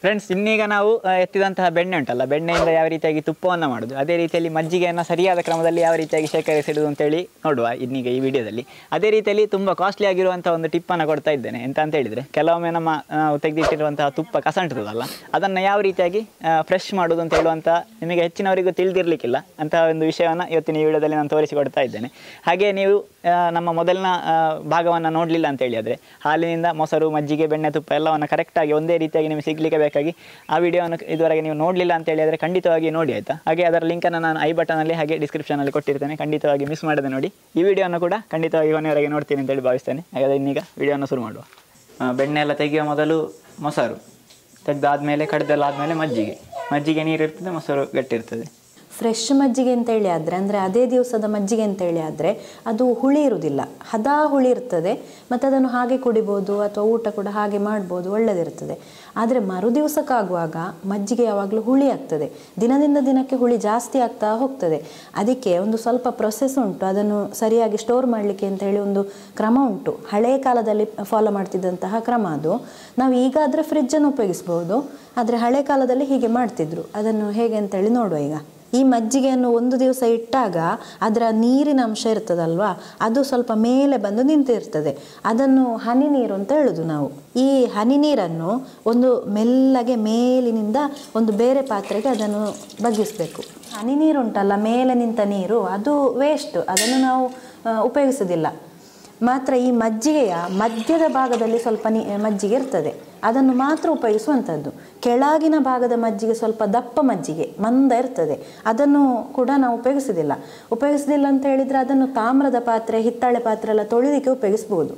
Friends, ಇನ್ನೀಗ ನಾವು ಎತ್ತಿದಂತಹ ಬೆಣ್ಣೆ ಉಂಟಲ್ಲ, ಬೆಣ್ಣೆಯಿಂದ ಯಾವ ರೀತಿಯಾಗಿ ತುಪ್ಪವನ್ನು ಮಾಡೋದು, ಅದೇ ರೀತಿಯಲ್ಲಿ ಮಜ್ಜಿಗೆಯನ್ನು ಸರಿಯಾದ ಕ್ರಮದಲ್ಲಿ ಯಾವ ರೀತಿಯಾಗಿ ಶೇಖರಿಸಿಡುವುದು ಅಂತೇಳಿ ನೋಡುವ ಇನ್ನೀಗ ಈ ವಿಡಿಯೋದಲ್ಲಿ. ಅದೇ ರೀತಿಯಲ್ಲಿ ತುಂಬ ಕಾಸ್ಟ್ಲಿ ಆಗಿರುವಂಥ ಒಂದು ಟಿಪ್ಪನ್ನು ಕೊಡ್ತಾ ಇದ್ದೇನೆ. ಎಂತ ಅಂತ ಹೇಳಿದರೆ, ಕೆಲವೊಮ್ಮೆ ನಾವು ತೆಗೆದಿಟ್ಟಿರುವಂತಹ ತುಪ್ಪ ಕಸ ಅಂಟದಲ್ಲ, ಅದನ್ನು ಯಾವ ರೀತಿಯಾಗಿ ಫ್ರೆಶ್ ಮಾಡೋದು ಅಂತ ಹೇಳುವಂಥ ನಿಮಗೆ ಹೆಚ್ಚಿನವರಿಗೂ ತಿಳಿದಿರಲಿಕ್ಕಿಲ್ಲ ಅಂತಹ ಒಂದು ವಿಷಯವನ್ನು ಇವತ್ತಿನ ಈ ವಿಡಿಯೋದಲ್ಲಿ ನಾನು ತೋರಿಸಿಕೊಡ್ತಾ ಇದ್ದೇನೆ. ಹಾಗೆ ನೀವು ನಮ್ಮ ಮೊದಲಿನ ಭಾಗವನ್ನು ನೋಡಲಿಲ್ಲ ಅಂತೇಳಿ ಆದರೆ ಹಾಲಿನಿಂದ ಮೊಸರು, ಮಜ್ಜಿಗೆ, ಬೆಣ್ಣೆ, ತುಪ್ಪ ಎಲ್ಲವನ್ನು ಕರೆಕ್ಟಾಗಿ ಒಂದೇ ರೀತಿಯಾಗಿ ನಿಮಗೆ ಸಿಗಲಿಕ್ಕೆ ಬೇಕಾಗಿ ಆ ವಿಡಿಯೋವನ್ನು ಇದುವರೆಗೆ ನೀವು ನೋಡಲಿಲ್ಲ ಅಂತೇಳಿ ಆದರೆ ಖಂಡಿತವಾಗಿ ನೋಡಿ, ಆಯಿತಾ? ಹಾಗೆ ಅದರ ಲಿಂಕನ್ನು ನಾನು ಐ ಬಟನಲ್ಲಿ ಹಾಗೆ ಡಿಸ್ಕ್ರಿಪ್ಷನಲ್ಲಿ ಕೊಟ್ಟಿರ್ತೇನೆ, ಖಂಡಿತವಾಗಿ ಮಿಸ್ ಮಾಡದೆ ನೋಡಿ. ಈ ವಿಡಿಯೋನ ಕೂಡ ಖಂಡಿತವಾಗಿ ಕೊನೆಯವರೆಗೆ ನೋಡ್ತೀನಿ ಅಂತೇಳಿ ಭಾವಿಸ್ತೇನೆ. ಹಾಗಾದರೆ ಇನ್ನೀಗ ವಿಡಿಯೋನ ಶುರು ಮಾಡುವ. ಬೆಣ್ಣೆ ಎಲ್ಲ ತೆಗೆಯುವ ಮೊದಲು ಮೊಸರು ತೆಗೆದಾದ್ಮೇಲೆ, ಕಡ್ದೆಲ್ಲಾದಮೇಲೆ ಮಜ್ಜಿಗೆ ನೀರು ಇರ್ತದೆ, ಮೊಸರು ಗಟ್ಟಿರ್ತದೆ. ಫ್ರೆಶ್ ಮಜ್ಜಿಗೆ ಅಂತೇಳಿ ಆದರೆ, ಅಂದರೆ ಅದೇ ದಿವಸದ ಮಜ್ಜಿಗೆ ಅಂತೇಳಿ ಆದರೆ ಅದು ಹುಳಿ ಇರುವುದಿಲ್ಲ, ಹದ ಹುಳಿ ಇರ್ತದೆ. ಮತ್ತು ಅದನ್ನು ಹಾಗೆ ಕುಡಿಬೋದು ಅಥವಾ ಊಟ ಕೂಡ ಹಾಗೆ ಮಾಡ್ಬೋದು, ಒಳ್ಳೆದಿರ್ತದೆ. ಆದರೆ ಮರುದಿವಸಕ್ಕಾಗುವಾಗ ಮಜ್ಜಿಗೆ ಯಾವಾಗಲೂ ಹುಳಿ ಆಗ್ತದೆ, ದಿನದಿಂದ ದಿನಕ್ಕೆ ಹುಳಿ ಜಾಸ್ತಿ ಆಗ್ತಾ ಹೋಗ್ತದೆ. ಅದಕ್ಕೆ ಒಂದು ಸ್ವಲ್ಪ ಪ್ರೊಸೆಸ್ ಉಂಟು, ಅದನ್ನು ಸರಿಯಾಗಿ ಸ್ಟೋರ್ ಮಾಡಲಿಕ್ಕೆ ಅಂತ ಹೇಳಿ ಒಂದು ಕ್ರಮ ಉಂಟು. ಹಳೆಯ ಕಾಲದಲ್ಲಿ ಫಾಲೋ ಮಾಡ್ತಿದ್ದಂತಹ ಕ್ರಮ ಅದು. ನಾವು ಈಗ ಆದರೆ ಫ್ರಿಜ್ಜನ್ನು ಉಪಯೋಗಿಸ್ಬೋದು, ಆದರೆ ಹಳೆ ಕಾಲದಲ್ಲಿ ಹೀಗೆ ಮಾಡ್ತಿದ್ರು. ಅದನ್ನು ಹೇಗೆ ಅಂತೇಳಿ ನೋಡುವ ಈಗ. ಈ ಮಜ್ಜಿಗೆಯನ್ನು ಒಂದು ದಿವಸ ಇಟ್ಟಾಗ ಅದರ ನೀರಿನ ಅಂಶ ಇರ್ತದಲ್ವಾ, ಅದು ಸ್ವಲ್ಪ ಮೇಲೆ ಬಂದು ನಿಂತಿರ್ತದೆ. ಅದನ್ನು ಹನಿ ನೀರು ಅಂತ ಹೇಳೋದು ನಾವು. ಈ ಹನಿ ನೀರನ್ನು ಒಂದು ಮೆಲ್ಲಗೆ ಮೇಲಿನಿಂದ ಒಂದು ಬೇರೆ ಪಾತ್ರೆಗೆ ಅದನ್ನು ಬಗ್ಗಿಸಬೇಕು. ಹನಿ ನೀರು ಉಂಟಲ್ಲ, ಮೇಲೆ ನಿಂತ ನೀರು, ಅದು ವೇಸ್ಟ್, ಅದನ್ನು ನಾವು ಉಪಯೋಗಿಸೋದಿಲ್ಲ. ಮಾತ್ರ ಈ ಮಜ್ಜಿಗೆಯ ಮಧ್ಯದ ಭಾಗದಲ್ಲಿ ಸ್ವಲ್ಪ ಮಜ್ಜಿಗೆ ಇರ್ತದೆ, ಅದನ್ನು ಮಾತ್ರ ಉಪಯೋಗಿಸುವಂಥದ್ದು. ಕೆಳಗಿನ ಭಾಗದ ಮಜ್ಜಿಗೆ ಸ್ವಲ್ಪ ದಪ್ಪ ಮಜ್ಜಿಗೆ ಮಂದ ಇರ್ತದೆ, ಅದನ್ನು ಕೂಡ ನಾವು ಉಪಯೋಗಿಸೋದಿಲ್ಲ ಅಂತ ಹೇಳಿದರೆ ಅದನ್ನು ತಾಮ್ರದ ಪಾತ್ರೆ, ಹಿತ್ತಾಳೆ ಪಾತ್ರೆ ಎಲ್ಲ ತೊಳಿಲಿಕ್ಕೆ ಉಪಯೋಗಿಸ್ಬೋದು.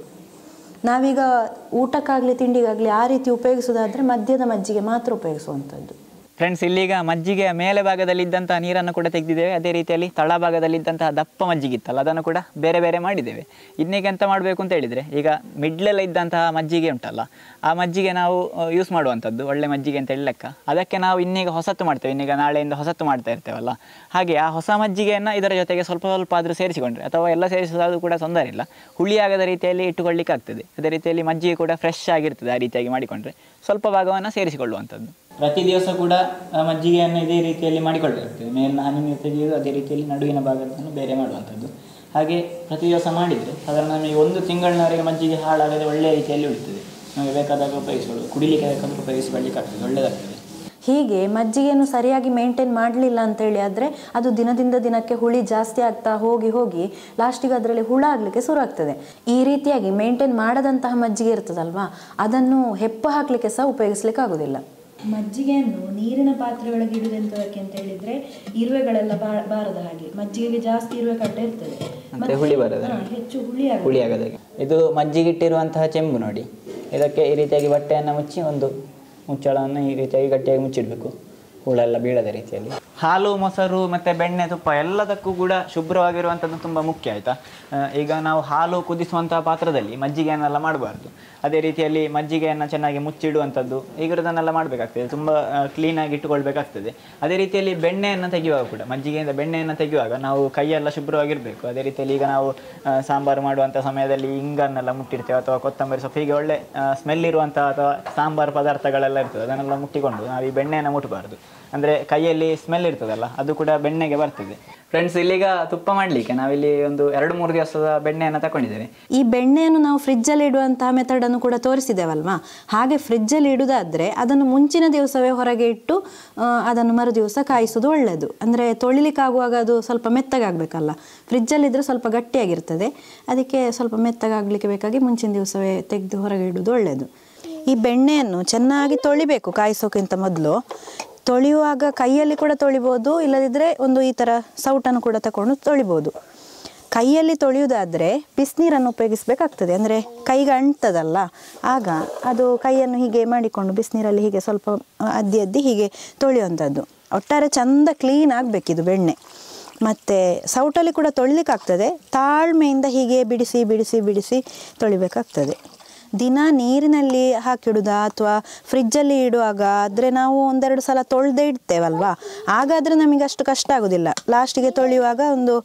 ನಾವೀಗ ಊಟಕ್ಕಾಗಲಿ ತಿಂಡಿಗಾಗಲಿ ಆ ರೀತಿ ಉಪಯೋಗಿಸೋದಾದರೆ ಮಧ್ಯದ ಮಜ್ಜಿಗೆ ಮಾತ್ರ ಉಪಯೋಗಿಸುವಂಥದ್ದು. ಫ್ರೆಂಡ್ಸ್, ಇಲ್ಲೀಗ ಮಜ್ಜಿಗೆಯ ಮೇಲೆ ಭಾಗದಲ್ಲಿದ್ದಂತಹ ನೀರನ್ನು ಕೂಡ ತೆಗೆದಿದ್ದೇವೆ. ಅದೇ ರೀತಿಯಲ್ಲಿ ತಳಭಾಗದಲ್ಲಿದ್ದಂತಹ ದಪ್ಪ ಮಜ್ಜಿಗೆ ಇತ್ತಲ್ಲ, ಅದನ್ನು ಕೂಡ ಬೇರೆ ಬೇರೆ ಮಾಡಿದ್ದೇವೆ. ಇನ್ನೀಗ ಎಂತ ಮಾಡಬೇಕು ಅಂತ ಹೇಳಿದರೆ, ಈಗ ಮಿಡ್ಲೆಲ್ಲ ಇದ್ದಂತಹ ಮಜ್ಜಿಗೆ ಉಂಟಲ್ಲ, ಆ ಮಜ್ಜಿಗೆ ನಾವು ಯೂಸ್ ಮಾಡುವಂಥದ್ದು ಒಳ್ಳೆ ಮಜ್ಜಿಗೆ ಅಂತ ಹೇಳಿ ಲೆಕ್ಕ. ಅದಕ್ಕೆ ನಾವು ಇನ್ನೀಗ ಹೊಸತ್ತು ಮಾಡ್ತೇವೆ, ಇನ್ನೀಗ ನಾಳೆಯಿಂದ ಹೊಸತ್ತು ಮಾಡ್ತಾ ಇರ್ತೇವಲ್ಲ, ಹಾಗೆ ಆ ಹೊಸ ಮಜ್ಜಿಗೆಯನ್ನು ಇದರ ಜೊತೆಗೆ ಸ್ವಲ್ಪ ಸ್ವಲ್ಪ ಆದರೂ ಸೇರಿಸಿಕೊಂಡ್ರೆ, ಅಥವಾ ಎಲ್ಲ ಸೇರಿಸೋದು ಕೂಡ ತೊಂದರೆ ಇಲ್ಲ, ಹುಳಿಯಾಗದ ರೀತಿಯಲ್ಲಿ ಇಟ್ಟುಕೊಳ್ಳಿಕ್ಕೆ ಆಗ್ತದೆ. ಅದೇ ರೀತಿಯಲ್ಲಿ ಮಜ್ಜಿಗೆ ಕೂಡ ಫ್ರೆಶ್ ಆಗಿರ್ತದೆ. ಆ ರೀತಿಯಾಗಿ ಮಾಡಿಕೊಂಡ್ರೆ ಸ್ವಲ್ಪ ಭಾಗವನ್ನು ಸೇರಿಸಿಕೊಳ್ಳುವಂಥದ್ದು. ಪ್ರತಿ ದಿವಸ ಕೂಡ ಮಜ್ಜಿಗೆಯನ್ನು ಇದೇ ರೀತಿಯಲ್ಲಿ ಮಾಡಿಕೊಳ್ಳಬೇಕಾಗ್ತದೆ. ಮೇಲಿನ ಹನಿ ನೀರು ತೆಗೆಯುವುದು, ಅದೇ ರೀತಿಯಲ್ಲಿ ನಡುವಿನ ಭಾಗವನ್ನು ಬೇರೆ ಮಾಡುವಂಥದ್ದು. ಹಾಗೆ ಪ್ರತಿ ದಿವಸ ಮಾಡಿದರೆ ಸಾಧಾರಣ ನಮಗೆ 1 ತಿಂಗಳಿನವರೆಗೆ ಮಜ್ಜಿಗೆ ಹಾಳಾಗದೆ ಒಳ್ಳೆಯ ರೀತಿಯಲ್ಲಿ ಉಳಿತದೆ. ನಮಗೆ ಬೇಕಾದಾಗ ಉಪಯೋಗಿಸ್ಕೊಳ್ಳೋದು, ಕುಡಿಲಿಕ್ಕೆ ಬೇಕಾದ್ರೆ ಉಪಯೋಗಿಸಿಕೊಳ್ಳಿಕ್ಕೆ ಆಗ್ತದೆ, ಒಳ್ಳೆಯದಾಗ್ತದೆ. ಹೀಗೆ ಮಜ್ಜಿಗೆಯನ್ನು ಸರಿಯಾಗಿ ಮೇಂಟೈನ್ ಮಾಡಲಿಲ್ಲ ಅಂತೇಳಿ ಆದರೆ ಅದು ದಿನದಿಂದ ದಿನಕ್ಕೆ ಹುಳಿ ಜಾಸ್ತಿ ಆಗ್ತಾ ಹೋಗಿ ಲಾಸ್ಟಿಗೆ ಅದರಲ್ಲಿ ಹುಳ ಆಗಲಿಕ್ಕೆ ಶುರು ಆಗ್ತದೆ. ಈ ರೀತಿಯಾಗಿ ಮೇಂಟೈನ್ ಮಾಡದಂತಹ ಮಜ್ಜಿಗೆ ಇರ್ತದಲ್ವಾ, ಅದನ್ನು ಹೆಪ್ಪು ಹಾಕಲಿಕ್ಕೆ ಸಹ ಉಪಯೋಗಿಸ್ಲಿಕ್ಕೆ ಆಗೋದಿಲ್ಲ. ಮಜ್ಜಿಗೆಯನ್ನು ನೀರಿನ ಪಾತ್ರೆ ಒಳಗೆ ಇಡುವುದೆಂತದಕ್ಕೆ ಅಂತ ಹೇಳಿದರೆ ಇರುವೆಗಳೆಲ್ಲ ಬಾರದ ಹಾಗೆ. ಮಜ್ಜಿಗೆಗೆ ಜಾಸ್ತಿ ಇರುವೆ ಕಡ್ಡೆ ಇರ್ತದೆ, ಹುಳಿ ಬರೋದು, ಹೆಚ್ಚು ಹುಳಿ ಆಗದೆ. ಇದು ಮಜ್ಜಿಗೆ ಇಟ್ಟಿರುವಂತಹ ಚೆಂಬು ನೋಡಿ, ಇದಕ್ಕೆ ಈ ರೀತಿಯಾಗಿ ಬಟ್ಟೆಯನ್ನು ಮುಚ್ಚಿ ಒಂದು ಮುಚ್ಚಳವನ್ನು ಈ ರೀತಿಯಾಗಿ ಗಟ್ಟಿಯಾಗಿ ಮುಚ್ಚಿಡಬೇಕು, ಹುಳೆಲ್ಲ ಬೀಳದ ರೀತಿಯಲ್ಲಿ. ಹಾಲು, ಮೊಸರು ಮತ್ತು ಬೆಣ್ಣೆ, ತುಪ್ಪ ಎಲ್ಲದಕ್ಕೂ ಕೂಡ ಶುಭ್ರವಾಗಿರುವಂಥದ್ದು ತುಂಬ ಮುಖ್ಯ, ಆಯಿತಾ? ಈಗ ನಾವು ಹಾಲು ಕುದಿಸುವಂತಹ ಪಾತ್ರದಲ್ಲಿ ಮಜ್ಜಿಗೆಯನ್ನೆಲ್ಲ ಮಾಡಬಾರ್ದು. ಅದೇ ರೀತಿಯಲ್ಲಿ ಮಜ್ಜಿಗೆಯನ್ನು ಚೆನ್ನಾಗಿ ಮುಚ್ಚಿಡುವಂಥದ್ದು, ಈಗಿರೋದನ್ನೆಲ್ಲ ಮಾಡಬೇಕಾಗ್ತದೆ, ತುಂಬ ಕ್ಲೀನಾಗಿ ಇಟ್ಟುಕೊಳ್ಬೇಕಾಗ್ತದೆ. ಅದೇ ರೀತಿಯಲ್ಲಿ ಬೆಣ್ಣೆಯನ್ನು ತೆಗೆಯುವಾಗ ಕೂಡ, ಮಜ್ಜಿಗೆಯಿಂದ ಬೆಣ್ಣೆಯನ್ನು ತೆಗೆಯುವಾಗ ನಾವು ಕೈಯೆಲ್ಲ ಶುಭ್ರವಾಗಿರಬೇಕು. ಅದೇ ರೀತಿಯಲ್ಲಿ ಈಗ ನಾವು ಸಾಂಬಾರು ಮಾಡುವಂಥ ಸಮಯದಲ್ಲಿ ಇಂಗನ್ನೆಲ್ಲ ಮುಟ್ಟಿರ್ತೇವೆ, ಅಥವಾ ಕೊತ್ತಂಬರಿ ಸೊಪ್ಪು, ಹೀಗೆ ಒಳ್ಳೆ ಸ್ಮೆಲ್ ಇರುವಂಥ ಅಥವಾ ಸಾಂಬಾರು ಪದಾರ್ಥಗಳೆಲ್ಲ ಇರ್ತದೆ, ಅದನ್ನೆಲ್ಲ ಮುಟ್ಟಿಕೊಂಡು ನಾವು ಈ ಬೆಣ್ಣೆಯನ್ನು ಮುಟ್ಟಬಾರ್ದು. ಅಂದರೆ ಕೈಯಲ್ಲಿ ಸ್ಮೆಲ್ ಇರ್ತದಲ್ಲ, ಅದು ಕೂಡ ಬೆಣ್ಣೆಗೆ ಬರ್ತದೆ. ಫ್ರೆಂಡ್ಸ್, ಇಲ್ಲಿಗ ತುಪ್ಪ ಮಾಡಲಿಕ್ಕೆ ನಾವಿಲ್ಲಿ ಒಂದು 2-3 ದಿವಸದ ಬೆಣ್ಣೆಯನ್ನು ತಗೊಂಡಿದ್ದೇವೆ. ಈ ಬೆಣ್ಣೆಯನ್ನು ನಾವು ಫ್ರಿಜ್ಜಲ್ಲಿ ಇಡುವಂತಹ ಮೆಥಡನ್ನು ಕೂಡ ತೋರಿಸಿದ್ದೇವಲ್ವಾ, ಹಾಗೆ ಫ್ರಿಜ್ಜಲ್ಲಿ ಇಡುವುದಾದರೆ ಅದನ್ನು ಮುಂಚಿನ ದಿವಸವೇ ಹೊರಗೆ ಇಟ್ಟು ಅದನ್ನು ಮರು ದಿವಸ ಕಾಯಿಸೋದು ಒಳ್ಳೆಯದು. ಅಂದರೆ ತೊಳಿಲಿಕ್ಕಾಗುವಾಗ ಅದು ಸ್ವಲ್ಪ ಮೆತ್ತಗಾಗಬೇಕಲ್ಲ, ಫ್ರಿಜ್ಜಲ್ಲಿದ್ದರೆ ಸ್ವಲ್ಪ ಗಟ್ಟಿಯಾಗಿರ್ತದೆ, ಅದಕ್ಕೆ ಸ್ವಲ್ಪ ಮೆತ್ತಗಾಗಲಿಕ್ಕೆ ಬೇಕಾಗಿ ಮುಂಚಿನ ದಿವಸವೇ ತೆಗೆದು ಹೊರಗೆ ಇಡುವುದು ಒಳ್ಳೆಯದು. ಈ ಬೆಣ್ಣೆಯನ್ನು ಚೆನ್ನಾಗಿ ತೊಳಿಬೇಕು ಕಾಯಿಸೋಕ್ಕಿಂತ ಮೊದಲು. ತೊಳೆಯುವಾಗ ಕೈಯಲ್ಲಿ ಕೂಡ ತೊಳಿಬೋದು, ಇಲ್ಲದಿದ್ದರೆ ಒಂದು ಈ ಥರ ಸೌಟನ್ನು ಕೂಡ ತಗೊಂಡು ತೊಳಿಬೋದು. ಕೈಯಲ್ಲಿ ತೊಳೆಯುವುದಾದರೆ ಬಿಸಿನೀರನ್ನು ಉಪಯೋಗಿಸಬೇಕಾಗ್ತದೆ, ಅಂದರೆ ಕೈಗೆ ಅಂಟ್ತದಲ್ಲ, ಆಗ ಅದು ಕೈಯನ್ನು ಹೀಗೆ ಮಾಡಿಕೊಂಡು ಬಿಸಿನೀರಲ್ಲಿ ಹೀಗೆ ಸ್ವಲ್ಪ ಅದ್ದಿ ಹೀಗೆ ತೊಳೆಯುವಂಥದ್ದು. ಒಟ್ಟಾರೆ ಚೆಂದ ಕ್ಲೀನ್ ಆಗಬೇಕಿದು ಬೆಣ್ಣೆ. ಮತ್ತು ಸೌಟಲ್ಲಿ ಕೂಡ ತೊಳಿಲಿಕ್ಕಾಗ್ತದೆ, ತಾಳ್ಮೆಯಿಂದ ಹೀಗೆ ಬಿಡಿಸಿ ತೊಳಿಬೇಕಾಗ್ತದೆ. ದಿನ ನೀರಿನಲ್ಲಿ ಹಾಕಿಡುವುದಾ ಅಥವಾ ಫ್ರಿಜ್ಜಲ್ಲಿ ಇಡುವಾಗ ಆದರೆ ನಾವು 1-2 ಸಲ ತೊಳೆದೇ ಇಡ್ತೇವಲ್ವಾ, ಹಾಗಾದರೆ ನಮಗೆ ಅಷ್ಟು ಕಷ್ಟ ಆಗೋದಿಲ್ಲ. ಲಾಸ್ಟಿಗೆ ತೊಳೆಯುವಾಗ ಒಂದು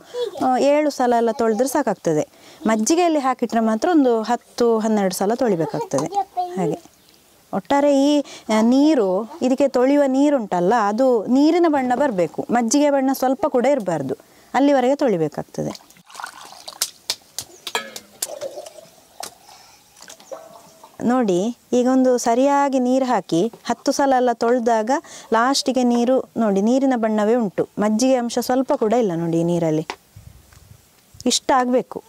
7 ಸಲ ಎಲ್ಲ ತೊಳೆದ್ರೆ ಸಾಕಾಗ್ತದೆ. ಮಜ್ಜಿಗೆಯಲ್ಲಿ ಹಾಕಿಟ್ರೆ ಮಾತ್ರ ಒಂದು 10-12 ಸಲ ತೊಳಿಬೇಕಾಗ್ತದೆ. ಹಾಗೆ ಒಟ್ಟಾರೆ ಈ ನೀರು ಇದಕ್ಕೆ ತೊಳೆಯುವ ನೀರುಂಟಲ್ಲ ಅದು ನೀರಿನ ಬಣ್ಣ ಬರಬೇಕು, ಮಜ್ಜಿಗೆ ಬಣ್ಣ ಸ್ವಲ್ಪ ಕೂಡ ಇರಬಾರ್ದು, ಅಲ್ಲಿವರೆಗೆ ತೊಳಿಬೇಕಾಗ್ತದೆ. ನೋಡಿ ಈಗ ಒಂದು ಸರಿಯಾಗಿ ನೀರು ಹಾಕಿ 10 ಸಲ ಎಲ್ಲ ತೊಳೆದಾಗ ಲಾಸ್ಟಿಗೆ ನೀರು ನೋಡಿ ನೀರಿನ ಬಣ್ಣವೇ ಉಂಟು, ಮಜ್ಜಿಗೆ ಅಂಶ ಸ್ವಲ್ಪ ಕೂಡ ಇಲ್ಲ ನೋಡಿ ಈ ನೀರಲ್ಲಿ. ಇಷ್ಟ ಆಗಬೇಕು.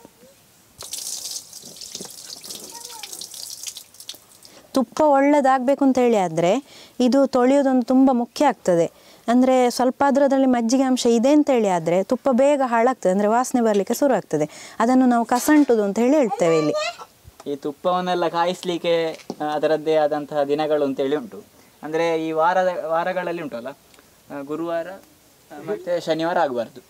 ತುಪ್ಪ ಒಳ್ಳೆದಾಗಬೇಕು ಅಂತ ಹೇಳಿ ಆದರೆ ಇದು ತೊಳೆಯೋದೊಂದು ತುಂಬ ಮುಖ್ಯ ಆಗ್ತದೆ. ಅಂದರೆ ಸ್ವಲ್ಪ ಅದರಲ್ಲಿ ಮಜ್ಜಿಗೆ ಅಂಶ ಇದೆ ಅಂತೇಳಿ ಆದರೆ ತುಪ್ಪ ಬೇಗ ಹಾಳಾಗ್ತದೆ, ಅಂದರೆ ವಾಸನೆ ಬರಲಿಕ್ಕೆ ಶುರು ಆಗ್ತದೆ. ಅದನ್ನು ನಾವು ಕಸಂಟುದು ಅಂತ ಹೇಳಿ ಹೇಳ್ತೇವೆ ಇಲ್ಲಿ. ಈ ತುಪ್ಪವನ್ನೆಲ್ಲ ಕಾಯಿಸ್ಲಿಕ್ಕೆ ಅದರದ್ದೇ ಆದಂತಹ ದಿನಗಳು ಅಂತೇಳಿ ಉಂಟು. ಅಂದರೆ ಈ ವಾರಗಳಲ್ಲಿ ಉಂಟಲ್ಲ, ಗುರುವಾರ ಮತ್ತೆ ಶನಿವಾರ ಆಗಬಾರ್ದು,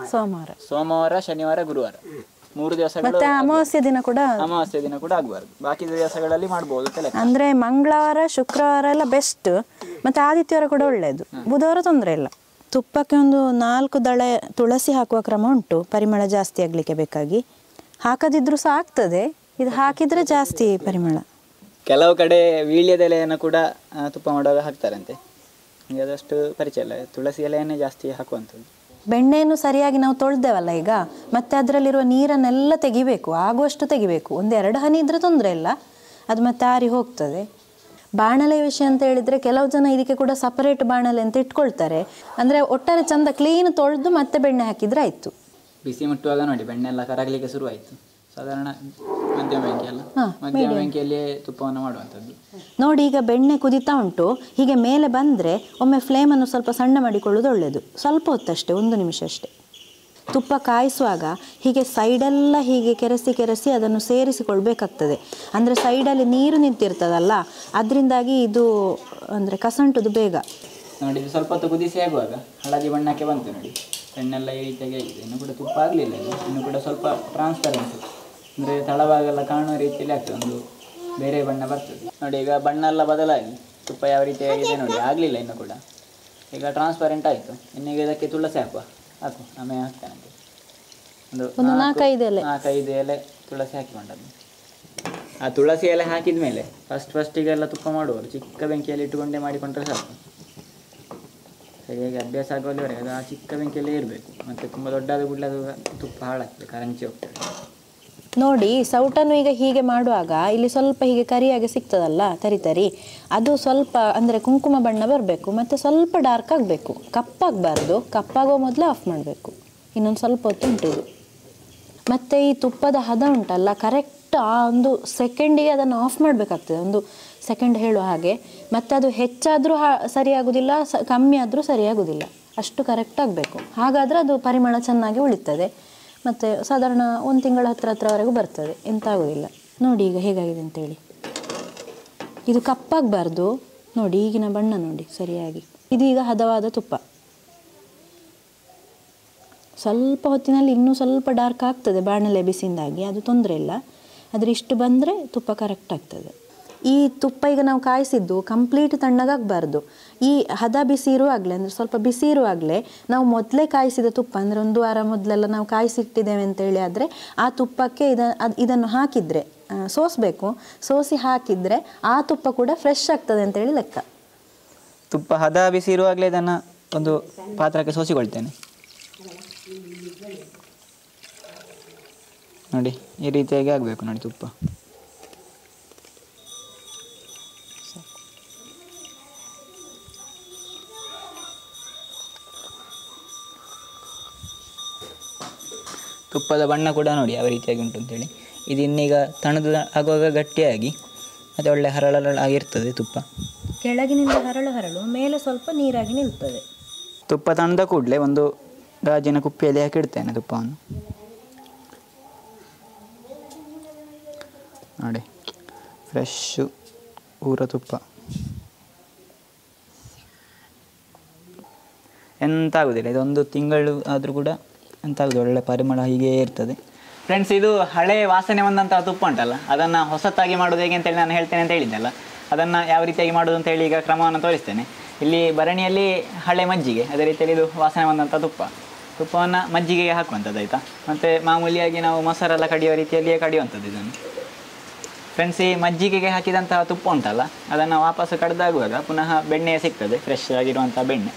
ಸೋಮವಾರ ಶನಿವಾರ ಗುರುವಾರ 3 ದಿವಸಗಳು, ಮತ್ತೆ ಅಮಾವಾಸ್ಯೆ ದಿನ ಕೂಡ ಆಗಬಾರ್ದು. ಬಾಕಿ ದಿವಸಗಳಲ್ಲಿ ಮಾಡ್ಬೋದು. ಅಂದರೆ ಮಂಗಳವಾರ ಶುಕ್ರವಾರ ಎಲ್ಲ ಬೆಸ್ಟ್, ಮತ್ತೆ ಆದಿತ್ಯವಾರ ಕೂಡ ಒಳ್ಳೆಯದು, ಬುಧವಾರ ತೊಂದರೆ ಇಲ್ಲ. ತುಪ್ಪಕ್ಕೆ ಒಂದು 4 ದಳ ತುಳಸಿ ಹಾಕುವ ಕ್ರಮ ಉಂಟು, ಪರಿಮಳ ಜಾಸ್ತಿ ಆಗಲಿಕ್ಕೆ ಬೇಕಾಗಿ. ಹಾಕದಿದ್ರೂ ಸಹ ಆಗ್ತದೆ, ಇದು ಹಾಕಿದರೆ ಜಾಸ್ತಿ ಪರಿಮಳ. ಕೆಲವು ಕಡೆ ವೀಳ್ಯದೆಲೆಯನ್ನು ಕೂಡ ತುಪ್ಪ ಮಾಡುವಾಗ ಹಾಕ್ತಾರಂತೆ, ನನಗೆ ಅದಷ್ಟು ಪರಿಚಯ ಇಲ್ಲ. ತುಳಸಿ ಎಲೆಯನ್ನೇ ಜಾಸ್ತಿ ಹಾಕುವಂಥದ್ದು. ಬೆಣ್ಣೆಯನ್ನು ಸರಿಯಾಗಿ ನಾವು ತೊಳೆದೇವಲ್ಲ ಈಗ, ಮತ್ತೆ ಅದರಲ್ಲಿರುವ ನೀರನ್ನೆಲ್ಲ ತೆಗಿಬೇಕು, ಆಗುವಷ್ಟು ತೆಗಿಬೇಕು. 1-2 ಹನಿ ಇದ್ರೆ ತೊಂದರೆ ಇಲ್ಲ, ಅದು ಮತ್ತೆ ಆರಿ ಹೋಗ್ತದೆ. ಬಾಣಲೆ ವಿಷಯ ಅಂತ ಹೇಳಿದರೆ ಕೆಲವು ಜನ ಇದಕ್ಕೆ ಕೂಡ ಸಪರೇಟ್ ಬಾಣಲೆ ಅಂತ ಇಟ್ಕೊಳ್ತಾರೆ. ಅಂದರೆ ಒಟ್ಟಾರೆ ಚಂದ ಕ್ಲೀನ್ ತೊಳೆದು ಮತ್ತೆ ಬೆಣ್ಣೆ ಹಾಕಿದರೆ ಆಯಿತು. ಬಿಸಿ ಮುಟ್ಟುವಾಗ ನೋಡಿ ಬೆಣ್ಣೆ ಎಲ್ಲ ಕರಗಲಿಕ್ಕೆ ಶುರುವಾಯಿತು. ಸಾಧಾರಣ ಮಧ್ಯಮ ಬೆಂಕಿ ಅಲ್ಲ, ಮಧ್ಯಮ ಬೆಂಕಿಯಲ್ಲಿಯೇ ತುಪ್ಪವನ್ನು ಮಾಡುವಂಥದ್ದು. ನೋಡಿ ಈಗ ಬೆಣ್ಣೆ ಕುದಿತಾ ಉಂಟು, ಹೀಗೆ ಮೇಲೆ ಬಂದರೆ ಒಮ್ಮೆ ಫ್ಲೇಮನ್ನು ಸ್ವಲ್ಪ ಸಣ್ಣ ಮಾಡಿಕೊಳ್ಳೋದು ಒಳ್ಳೆಯದು. ಸ್ವಲ್ಪ ಹೊತ್ತಷ್ಟೇ, 1 ನಿಮಿಷ ಅಷ್ಟೇ. ತುಪ್ಪ ಕಾಯಿಸುವಾಗ ಹೀಗೆ ಸೈಡೆಲ್ಲ ಹೀಗೆ ಕೆರೆಸಿ ಅದನ್ನು ಸೇರಿಸಿಕೊಳ್ಬೇಕಾಗ್ತದೆ. ಅಂದರೆ ಸೈಡಲ್ಲಿ ನೀರು ನಿಂತಿರ್ತದಲ್ಲ, ಅದರಿಂದಾಗಿ ಇದು ಅಂದರೆ ಕಸಂಟುದು ಬೇಗ. ನೋಡಿ ಇದು ಸ್ವಲ್ಪ ಹೊತ್ತು ಕುದಿಸಿ ಆಗುವಾಗ ಹಳದಿ ಬಣ್ಣಕ್ಕೆ ಬಂತು ನೋಡಿ, ಬೆಣ್ಣೆಲ್ಲ ಈ ರೀತಿಯಾಗಿ ಆಗಿದೆ. ಇನ್ನು ಕೂಡ ತುಪ್ಪ ಆಗಲಿಲ್ಲ, ಇನ್ನು ಕೂಡ ಸ್ವಲ್ಪ ಟ್ರಾನ್ಸ್ಪರೆನ್ಸಿ ಅಂದರೆ ತಳವಾಗೆಲ್ಲ ಕಾಣುವ ರೀತಿಯಲ್ಲಿ ಆಗ್ತದೆ, ಒಂದು ಬೇರೆ ಬಣ್ಣ ಬರ್ತದೆ ನೋಡಿ. ಈಗ ಬಣ್ಣ ಎಲ್ಲ ಬದಲಾಗಿ ತುಪ್ಪ ಯಾವ ರೀತಿಯಾಗಿದೆ ನೋಡಿ, ಆಗಲಿಲ್ಲ ಇನ್ನು ಕೂಡ. ಈಗ ಟ್ರಾನ್ಸ್ಪರೆಂಟ್ ಆಯಿತು. ಇನ್ನೀಗ ಇದಕ್ಕೆ ತುಳಸಿ ಹಾಕುವ, ಆಮೇಲೆ ಹಾಕ್ತೇನೆ. ಒಂದು 4-5 ಎಲೆ ತುಳಸಿ ಹಾಕಿಕೊಂಡದ್ದು. ಆ ತುಳಸಿ ಎಲೆ ಹಾಕಿದ ಮೇಲೆ ಫಸ್ಟಿಗೆಲ್ಲ ತುಪ್ಪ ಮಾಡುವವರು ಚಿಕ್ಕ ಬೆಂಕಿಯಲ್ಲಿ ಇಟ್ಟುಕೊಂಡೇ ಮಾಡಿಕೊಂಡ್ರೆ ಸಾಕು. ಸರಿಯಾಗಿ ಅಭ್ಯಾಸ ಆಗುವಲ್ಲಿವರೆಗೆ ಅದು ಆ ಚಿಕ್ಕ ಬೆಂಕಿಯಲ್ಲೇ ಇರಬೇಕು. ಮತ್ತು ತುಂಬ ದೊಡ್ಡದು ಬಿಡೋದು ತುಪ್ಪ ಹಾಳಾಗ್ತದೆ, ಕರಂಚಿ ಹೋಗ್ತದೆ. ನೋಡಿ ಸೌಟನ್ನು ಈಗ ಹೀಗೆ ಮಾಡುವಾಗ ಇಲ್ಲಿ ಸ್ವಲ್ಪ ಹೀಗೆ ಕರಿಯಾಗಿ ಸಿಗ್ತದಲ್ಲ, ತರಿ ಅದು ಸ್ವಲ್ಪ ಅಂದರೆ ಕುಂಕುಮ ಬಣ್ಣ ಬರಬೇಕು, ಮತ್ತು ಸ್ವಲ್ಪ ಡಾರ್ಕ್ ಆಗಬೇಕು, ಕಪ್ಪಾಗಬಾರ್ದು. ಕಪ್ಪಾಗೋ ಮೊದಲೇ ಆಫ್ ಮಾಡಬೇಕು. ಇನ್ನೊಂದು ಸ್ವಲ್ಪ ಹೊತ್ತು ಉಂಟಿದು. ಮತ್ತು ಈ ತುಪ್ಪದ ಹದ ಉಂಟಲ್ಲ, ಕರೆಕ್ಟ್ ಆ 1 ಸೆಕೆಂಡಿಗೆ ಅದನ್ನು ಆಫ್ ಮಾಡಬೇಕಾಗ್ತದೆ, 1 ಸೆಕೆಂಡ್ ಹೇಳುವ ಹಾಗೆ. ಮತ್ತು ಅದು ಹೆಚ್ಚಾದರೂ ಸರಿಯಾಗೋದಿಲ್ಲ, ಕಮ್ಮಿ ಆದರೂ ಸರಿಯಾಗೋದಿಲ್ಲ, ಅಷ್ಟು ಕರೆಕ್ಟ್ ಆಗಬೇಕು. ಹಾಗಾದರೆ ಅದು ಪರಿಮಳ ಚೆನ್ನಾಗಿ ಉಳಿತದೆ. ಮತ್ತು ಸಾಧಾರಣ 1 ತಿಂಗಳ ಹತ್ರವರೆಗೂ ಬರ್ತದೆ, ಎಂತ ಆಗೋದಿಲ್ಲ. ನೋಡಿ ಈಗ ಹೇಗಾಗಿದೆ ಅಂತೇಳಿ. ಇದು ಕಪ್ಪಾಗಬಾರ್ದು ನೋಡಿ, ಈಗಿನ ಬಣ್ಣ ನೋಡಿ ಸರಿಯಾಗಿ. ಇದು ಈಗ ಹದವಾದ ತುಪ್ಪ. ಸ್ವಲ್ಪ ಹೊತ್ತಿನಲ್ಲಿ ಇನ್ನೂ ಸ್ವಲ್ಪ ಡಾರ್ಕ್ ಆಗ್ತದೆ ಬಾಣಲೆ ಬಿಸಿಯಿಂದಾಗಿ, ಅದು ತೊಂದರೆ ಇಲ್ಲ. ಆದರೆ ಇಷ್ಟು ಬಂದರೆ ತುಪ್ಪ ಕರೆಕ್ಟ್ ಆಗ್ತದೆ. ಈ ತುಪ್ಪ ಈಗ ನಾವು ಕಾಯಿಸಿದ್ದು ಕಂಪ್ಲೀಟ್ ತಣ್ಣಗಾಗಬಾರ್ದು. ಈ ಹದ ಬಿಸಿ ಇರುವಾಗಲೇ, ಅಂದರೆ ಸ್ವಲ್ಪ ಬಿಸಿ ಇರುವಾಗಲೇ ನಾವು ಮೊದಲೇ ಕಾಯಿಸಿದ ತುಪ್ಪ, ಅಂದರೆ 1 ವಾರ ಮೊದಲೆಲ್ಲ ನಾವು ಕಾಯಿಸಿಟ್ಟಿದ್ದೇವೆ ಅಂತೇಳಿ ಆದರೆ ಆ ತುಪ್ಪಕ್ಕೆ ಇದನ್ನು ಹಾಕಿದರೆ ಸೋಸಬೇಕು. ಸೋಸಿ ಹಾಕಿದರೆ ಆ ತುಪ್ಪ ಕೂಡ ಫ್ರೆಶ್ ಆಗ್ತದೆ ಅಂತೇಳಿ ಲೆಕ್ಕ. ತುಪ್ಪ ಹದ ಬಿಸಿ ಇರುವಾಗಲೇ ಇದನ್ನು ಒಂದು ಪಾತ್ರಕ್ಕೆ ಸೋಸಿಕೊಳ್ತೇನೆ ನೋಡಿ, ಈ ರೀತಿಯಾಗಿ ಆಗಬೇಕು ನೋಡಿ ತುಪ್ಪ. ತುಪ್ಪದ ಬಣ್ಣ ಕೂಡ ನೋಡಿ ಯಾವ ರೀತಿಯಾಗಿ ಉಂಟು ಅಂತೇಳಿ. ಇದು ಇನ್ನೀಗ ತಣದು ಆಗುವಾಗ ಗಟ್ಟಿಯಾಗಿ ಮತ್ತು ಒಳ್ಳೆ ಹರಳಾಗಿರ್ತದೆ ತುಪ್ಪ. ಕೆಳಗಿನಿಂದ ಹರಳು ಮೇಲೆ ಸ್ವಲ್ಪ ನೀರಾಗಿ ನಿಲ್ತದೆ. ತುಪ್ಪ ತಣದ ಕೂಡಲೇ ಒಂದು ಗಾಜಿನ ಕುಪ್ಪಿಯಲ್ಲಿ ಹಾಕಿಡ್ತೇನೆ ತುಪ್ಪವನ್ನು ನೋಡಿ. ಫ್ರೆಶ್ಶು ಊರ ತುಪ್ಪ ಎಂತ ಆಗೋದಿಲ್ಲ. ಇದು 1 ತಿಂಗಳು ಆದರೂ ಕೂಡ ಎಂತ ಆಗೋದು, ಒಳ್ಳೆ ಪರಿಮಳ ಹೀಗೇ ಇರ್ತದೆ. ಫ್ರೆಂಡ್ಸ್, ಇದು ಹಳೆ ವಾಸನೆ ಬಂದಂತಹ ತುಪ್ಪ ಉಂಟಲ್ಲ, ಅದನ್ನು ಹೊಸತಾಗಿ ಮಾಡೋದು ಹೇಗೆ ಅಂತೇಳಿ ನಾನು ಹೇಳ್ತೇನೆ ಅಂತ ಹೇಳಿದ್ದೆಲ್ಲ, ಅದನ್ನು ಯಾವ ರೀತಿಯಾಗಿ ಮಾಡೋದು ಅಂತೇಳಿ ಈಗ ಕ್ರಮವನ್ನು ತೋರಿಸ್ತೇನೆ. ಇಲ್ಲಿ ಭರಣಿಯಲ್ಲಿ ಹಳೆ ಮಜ್ಜಿಗೆ, ಅದೇ ರೀತಿಯಲ್ಲಿ ಇದು ವಾಸನೆ ಬಂದಂಥ ತುಪ್ಪವನ್ನು ಮಜ್ಜಿಗೆಗೆ ಹಾಕುವಂಥದ್ದು ಆಯಿತಾ. ಮತ್ತು ಮಾಮೂಲಿಯಾಗಿ ನಾವು ಮೊಸರೆಲ್ಲ ಕಡಿಯೋ ರೀತಿಯಲ್ಲಿಯೇ ಕಡಿಯುವಂಥದ್ದು ಇದನ್ನು. ಫ್ರೆಂಡ್ಸ್, ಈ ಮಜ್ಜಿಗೆಗೆ ಹಾಕಿದಂತಹ ತುಪ್ಪ ಉಂಟಲ್ಲ, ಅದನ್ನು ವಾಪಸ್ ಕಡ್ದಾಗುವಾಗ ಪುನಃ ಬೆಣ್ಣೆ ಸಿಗ್ತದೆ, ಫ್ರೆಶ್ ಆಗಿರುವಂಥ ಬೆಣ್ಣೆ.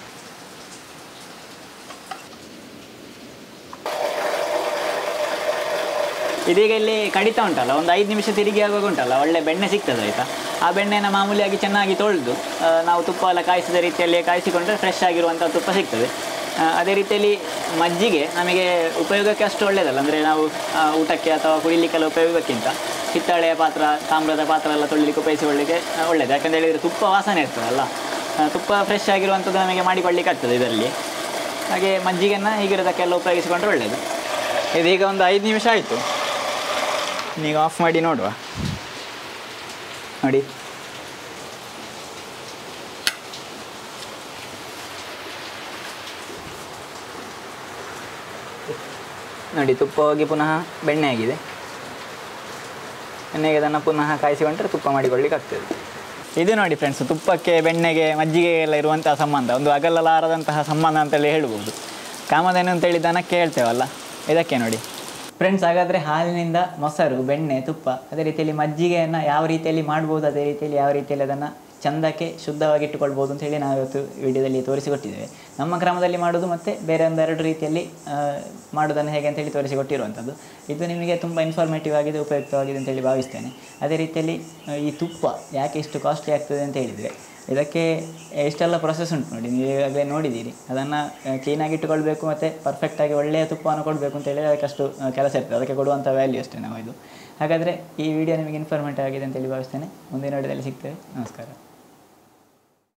ಇದೀಗ ಇಲ್ಲಿ ಕಡಿತಾ ಉಂಟಲ್ಲ, ಒಂದು 5 ನಿಮಿಷ ತಿರುಗಿ ಆಗುವಾಗ ಉಂಟಲ್ಲ, ಒಳ್ಳೆ ಬೆಣ್ಣೆ ಸಿಗ್ತದೆ ಆಯಿತಾ. ಆ ಬೆಣ್ಣೆನ ಮಾಮೂಲಿಯಾಗಿ ಚೆನ್ನಾಗಿ ತೊಳೆದು ನಾವು ತುಪ್ಪ ಎಲ್ಲ ಕಾಯಿಸಿದ ರೀತಿಯಲ್ಲಿ ಕಾಯಿಸಿಕೊಂಡ್ರೆ ಫ್ರೆಶ್ ಆಗಿರುವಂಥ ತುಪ್ಪ ಸಿಗ್ತದೆ. ಅದೇ ರೀತಿಯಲ್ಲಿ ಮಜ್ಜಿಗೆ ನಮಗೆ ಉಪಯೋಗಕ್ಕೆ ಅಷ್ಟು ಒಳ್ಳೆಯದಲ್ಲ, ಅಂದರೆ ನಾವು ಊಟಕ್ಕೆ ಅಥವಾ ಕುಡಿಲಿಕ್ಕೆಲ್ಲ ಉಪಯೋಗಕ್ಕಿಂತ ಹಿತ್ತಾಳೆಯ ಪಾತ್ರ, ತಾಮ್ರದ ಪಾತ್ರ ಎಲ್ಲ ತೊಳಿಲಿಕ್ಕೆ ಉಪಯೋಗಿಸಿಕೊಳ್ಳಿಕ್ಕೆ ಒಳ್ಳೆಯದು. ಯಾಕಂತ ಹೇಳಿದರೆ ತುಪ್ಪ ವಾಸನೆ ಇರ್ತದಲ್ಲ, ತುಪ್ಪ ಫ್ರೆಶ್ ಆಗಿರುವಂಥದ್ದು ನಮಗೆ ಮಾಡಿಕೊಳ್ಳಿಕ್ಕೆ ಆಗ್ತದೆ ಇದರಲ್ಲಿ. ಹಾಗೆ ಮಜ್ಜಿಗೆಯನ್ನು ಹೀಗಿರೋದಕ್ಕೆಲ್ಲ ಉಪಯೋಗಿಸಿಕೊಂಡ್ರೆ ಒಳ್ಳೆಯದು. ಇದೀಗ ಒಂದು 5 ನಿಮಿಷ ಆಯಿತು, ಈಗ ಆಫ್ ಮಾಡಿ ನೋಡುವ. ನೋಡಿ, ನೋಡಿ ತುಪ್ಪ ಹೋಗಿ ಪುನಃ ಬೆಣ್ಣೆ ಆಗಿದೆ. ಬೆಣ್ಣೆಗೆ ಅದನ್ನು ಪುನಃ ಕಾಯಿಸಿಕೊಂಡ್ರೆ ತುಪ್ಪ ಮಾಡಿಕೊಳ್ಳಿಕ್ಕೆ ಆಗ್ತದೆ. ಇದು ನೋಡಿ ಫ್ರೆಂಡ್ಸ್, ತುಪ್ಪಕ್ಕೆ ಬೆಣ್ಣೆಗೆ ಮಜ್ಜಿಗೆಗೆಲ್ಲ ಇರುವಂತಹ ಸಂಬಂಧ ಒಂದು ಅಗಲಲಾರದಂತಹ ಸಂಬಂಧ ಅಂತೇಳಿ ಹೇಳ್ಬೋದು. ಕಾಮಧೇನು ಅಂತೇಳಿ ದನಕ್ಕೆ ಹೇಳ್ತೇವಲ್ಲ, ಇದಕ್ಕೆ ನೋಡಿ ಫ್ರೆಂಡ್ಸ್. ಹಾಗಾದರೆ ಹಾಲಿನಿಂದ ಮೊಸರು, ಬೆಣ್ಣೆ, ತುಪ್ಪ, ಅದೇ ರೀತಿಯಲ್ಲಿ ಮಜ್ಜಿಗೆಯನ್ನು ಯಾವ ರೀತಿಯಲ್ಲಿ ಮಾಡ್ಬೋದು, ಅದೇ ರೀತಿಯಲ್ಲಿ ಯಾವ ರೀತಿಯಲ್ಲಿ ಅದನ್ನು ಚೆಂದಕ್ಕೆ ಶುದ್ಧವಾಗಿ ಇಟ್ಟುಕೊಳ್ಬೋದು ಅಂತೇಳಿ ನಾವು ಇವತ್ತು ವಿಡಿಯೋದಲ್ಲಿ ತೋರಿಸಿಕೊಟ್ಟಿದ್ದೇವೆ. ನಮ್ಮ ಕ್ರಮದಲ್ಲಿ ಮಾಡೋದು ಮತ್ತು ಬೇರೆ ಒಂದೆರಡು ರೀತಿಯಲ್ಲಿ ಮಾಡೋದನ್ನು ಹೇಗೆ ಅಂತೇಳಿ ತೋರಿಸಿಕೊಟ್ಟಿರುವಂಥದ್ದು. ಇದು ನಿಮಗೆ ತುಂಬ ಇನ್ಫಾರ್ಮೇಟಿವ್ ಆಗಿದೆ, ಉಪಯುಕ್ತವಾಗಿದೆ ಅಂತೇಳಿ ಭಾವಿಸ್ತೇನೆ. ಅದೇ ರೀತಿಯಲ್ಲಿ ಈ ತುಪ್ಪ ಯಾಕೆ ಇಷ್ಟು ಕಾಸ್ಟ್ಲಿ ಆಗ್ತದೆ ಅಂತ ಹೇಳಿದರೆ, ಇದಕ್ಕೆ ಎಷ್ಟೆಲ್ಲ ಪ್ರೊಸೆಸ್ ಉಂಟು ನೋಡಿ, ನೀವು ಈಗಾಗಲೇ ನೋಡಿದ್ದೀರಿ. ಅದನ್ನು ಕ್ಲೀನಾಗಿ ಇಟ್ಟುಕೊಳ್ಬೇಕು ಮತ್ತು ಪರ್ಫೆಕ್ಟಾಗಿ ಒಳ್ಳೆಯ ತುಪ್ಪವನ್ನು ಕೊಡಬೇಕು ಅಂತೇಳಿ ಅದಕ್ಕಷ್ಟು ಕೆಲಸ ಇರ್ತದೆ, ಅದಕ್ಕೆ ಕೊಡುವಂಥ ವ್ಯಾಲ್ಯೂ ಅಷ್ಟೇ ನಾವು ಇದು. ಹಾಗಾದರೆ ಈ ವಿಡಿಯೋ ನಿಮಗೆ ಇನ್ಫಾರ್ಮೇಟಿವ್ ಆಗಿದೆ ಅಂತೇಳಿ ಭಾವಿಸ್ತೇನೆ. ಮುಂದಿನ ವಿಡಿಯೋದಲ್ಲಿ ಸಿಗ್ತೇವೆ. ನಮಸ್ಕಾರ.